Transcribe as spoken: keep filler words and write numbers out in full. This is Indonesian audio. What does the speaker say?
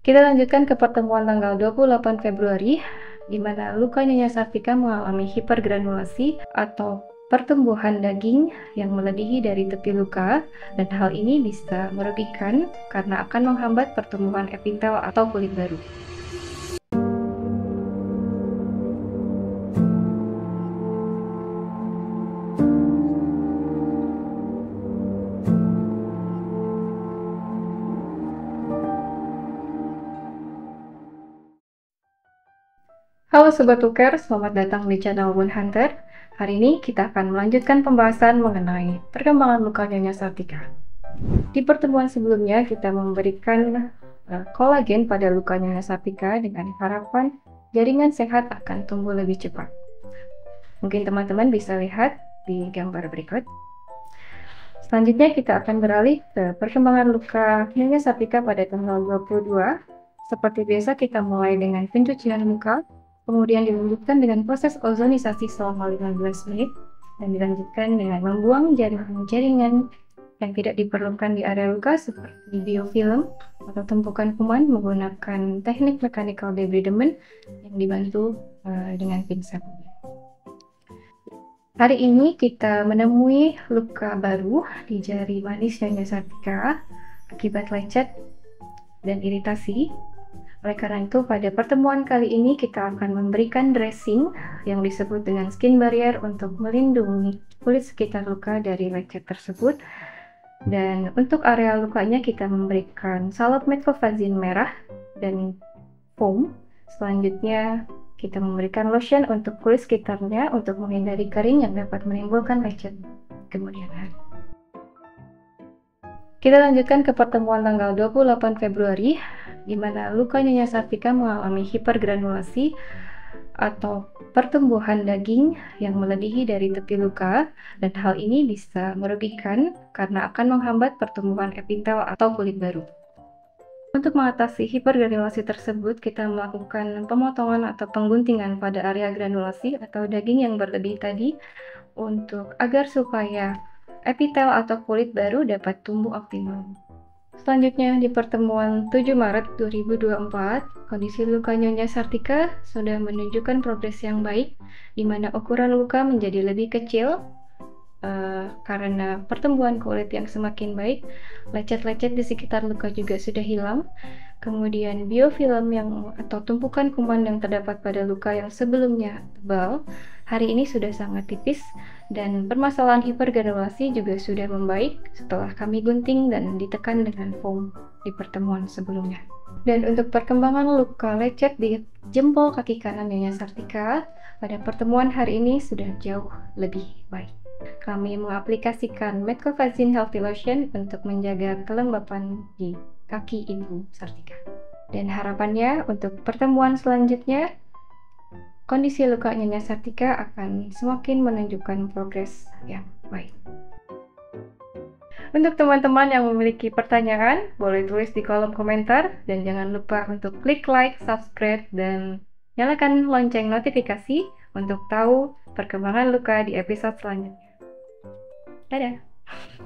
Kita lanjutkan ke pertemuan tanggal dua puluh delapan Februari, di mana luka Nyonya Sartika mengalami hipergranulasi atau pertumbuhan daging yang melebihi dari tepi luka, dan hal ini bisa merugikan karena akan menghambat pertumbuhan epitel atau kulit baru. Halo Sobat Tuker, selamat datang di channel Wound Hunter. Hari ini kita akan melanjutkan pembahasan mengenai perkembangan luka Nyonya Sartika. Di pertemuan sebelumnya kita memberikan uh, kolagen pada luka Nyonya Sartika dengan harapan jaringan sehat akan tumbuh lebih cepat. Mungkin teman-teman bisa lihat di gambar berikut. Selanjutnya kita akan beralih ke perkembangan luka Nyonya Sartika pada tanggal dua puluh dua. Seperti biasa kita mulai dengan pencucian muka, kemudian dilanjutkan dengan proses ozonisasi selama lima belas menit, dan dilanjutkan dengan membuang jaringan-jaringan yang tidak diperlukan di area luka seperti biofilm atau tumpukan kuman menggunakan teknik mechanical debridement yang dibantu uh, dengan pinset. Hari ini kita menemui luka baru di jari manis Nyonya Sartika akibat lecet dan iritasi. Oleh karena itu, pada pertemuan kali ini kita akan memberikan dressing yang disebut dengan skin barrier untuk melindungi kulit sekitar luka dari lecet tersebut. Dan untuk area lukanya kita memberikan salep meclofazine merah dan foam. Selanjutnya kita memberikan lotion untuk kulit sekitarnya untuk menghindari kering yang dapat menimbulkan lecet kemudian hari. Kita lanjutkan ke pertemuan tanggal dua puluh delapan Februari, di mana luka Nyonya Sartika mengalami hipergranulasi atau pertumbuhan daging yang melebihi dari tepi luka, dan hal ini bisa merugikan karena akan menghambat pertumbuhan epitel atau kulit baru. Untuk mengatasi hipergranulasi tersebut, kita melakukan pemotongan atau pengguntingan pada area granulasi atau daging yang berlebih tadi untuk agar supaya epitel atau kulit baru dapat tumbuh optimal. Selanjutnya, di pertemuan tujuh Maret dua ribu dua puluh empat, kondisi luka Nyonya Sartika sudah menunjukkan progres yang baik, di mana ukuran luka menjadi lebih kecil uh, karena pertumbuhan kulit yang semakin baik. Lecet-lecet di sekitar luka juga sudah hilang. Kemudian biofilm yang atau tumpukan kuman yang terdapat pada luka yang sebelumnya tebal, hari ini sudah sangat tipis, dan permasalahan hipergranulasi juga sudah membaik setelah kami gunting dan ditekan dengan foam di pertemuan sebelumnya. Dan untuk perkembangan luka lecet di jempol kaki kanan Nyonya Sartika, pada pertemuan hari ini sudah jauh lebih baik. Kami mengaplikasikan meclofazine healthy lotion untuk menjaga kelembapan di kaki Ibu Sartika. Dan harapannya untuk pertemuan selanjutnya, kondisi luka Nyonya Sartika akan semakin menunjukkan progres yang baik. Untuk teman-teman yang memiliki pertanyaan, boleh tulis di kolom komentar, dan jangan lupa untuk klik like, subscribe, dan nyalakan lonceng notifikasi untuk tahu perkembangan luka di episode selanjutnya. Dadah!